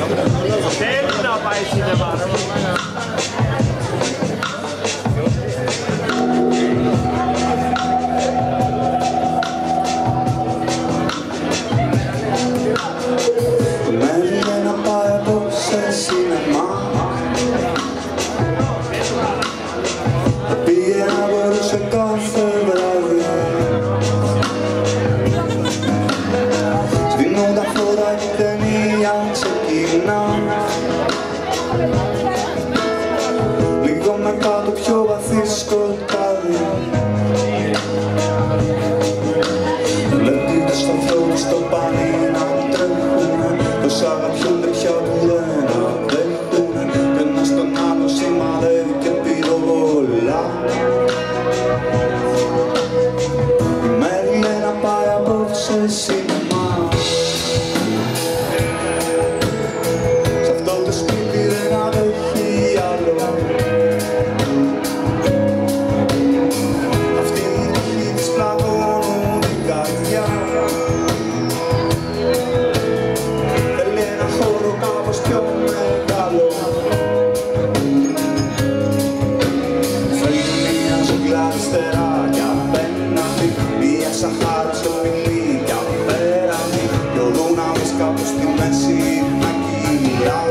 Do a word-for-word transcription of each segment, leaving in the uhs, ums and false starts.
Θέλει να πάει σινεμά. Μένει να πάει απόψε σινεμά. Πήγε να μπορούσε κάθε βράδυ. Σβήνουν τα φώτα και η ταινία ξεκινά. Λίγο με κάτω πιο βαθύ σκοτάδι. Βλέπει τους ανθρώπους στο πάνι να τρέχουνε. Πως αγαπιούνται πια που δεν αντέχουνε. Κι ένας τον άλλο σημαδεύει και πυροβολά. Η Μέρη λέει να πάει απόψε σινεμά. Σ' αυτό το σπίτι δεν αντέχει άλλο. Αυτή η τύχη της πλακώνουν την καρδιά. Θέλει ένα χώρο κάπως πιο μεγάλο. Θέλει μια ζούγκλα αριστερά κι απέναντι, μια σαχάρα στο φιλί κι απέραντι, κι ο δούναμις κάπου στη μέση να κυλά.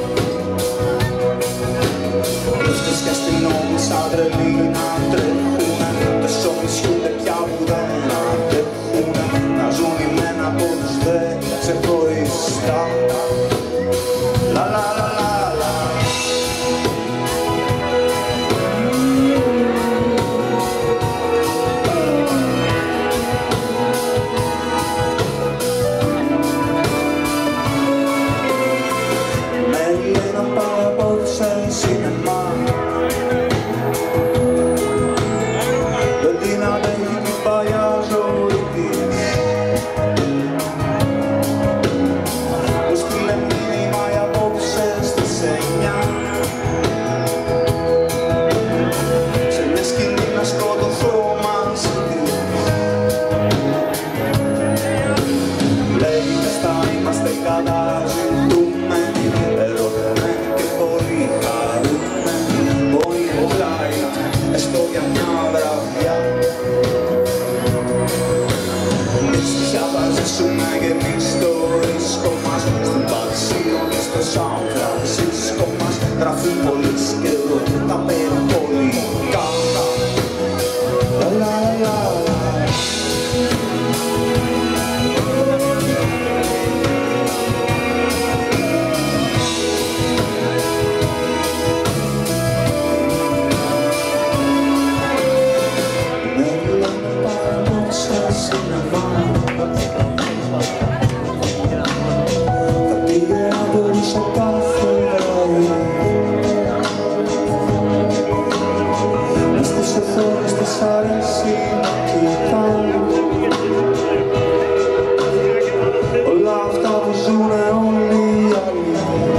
Πρόσφυγες και αστυνόμοι σαν τρελοί να τρέχουνε, τόσο μισιούνται πια που δεν αντέχουνε, να ζουν οι μένα από τους δε ξεχωριστά. Λα λα λα λα λα. Μέρη λέει να πάει απόψε σινεμά. Δεν την αντέχει την παλιά ζωή της. Μου στείλε μήνυμα για απόψε στις εννιά. Σε μια σκηνή να σκοτωθώ μαζί της. Λέει πως θα είμαστε καταζητούμενοι, ερωτημένοι και πολύ χαρούμενοι. Μπορεί να μιλάει, έστω για μια βραδιά. Έτσι πια θα ζήσουμε κι εμείς το ρίσκο μας, στην Παρισίο και στο Σαν Φρανσίσκο μας. Γράφουν πολύς και εδώ τα περιπολικά. Λα λα λα λα. Μέρη λέει να πάει απόψε σινεμά. Θα πήγε να μπορούσε κάθε βράδυ. Μες στις οθόνες της αρέσει να κοιτάνε όλα αυτά που ζουνε όλοι οι άλλοι.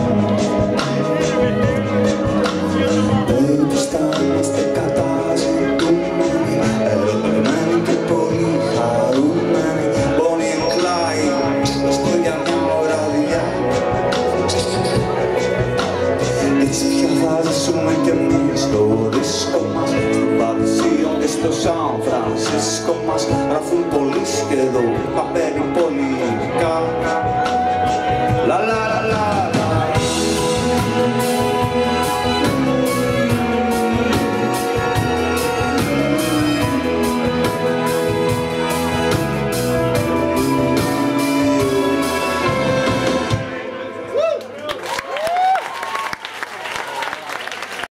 Λέει πως θα είμαστε καταζητούμενοι, ερωτημένοι και πολύ χαρούμενοι. Bonnie and Clyde, έστω για μια βραδιά. Έτσι πια θα ζήσουμε κι εμείς το ρίσκο μας, στην Παρισίο και στο Σαν Φρανσίσκο μας. Γράφουν πολύς και εδώ τα περιπολικά.